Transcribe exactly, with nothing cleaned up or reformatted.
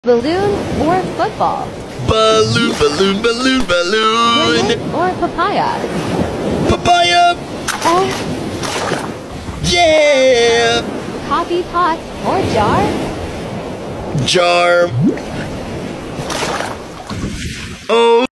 Balloon or football? Balloon, balloon, balloon, balloon. Lemon or papaya? Papaya. Uh, Yeah. coffee pot or jar? Jar. Oh.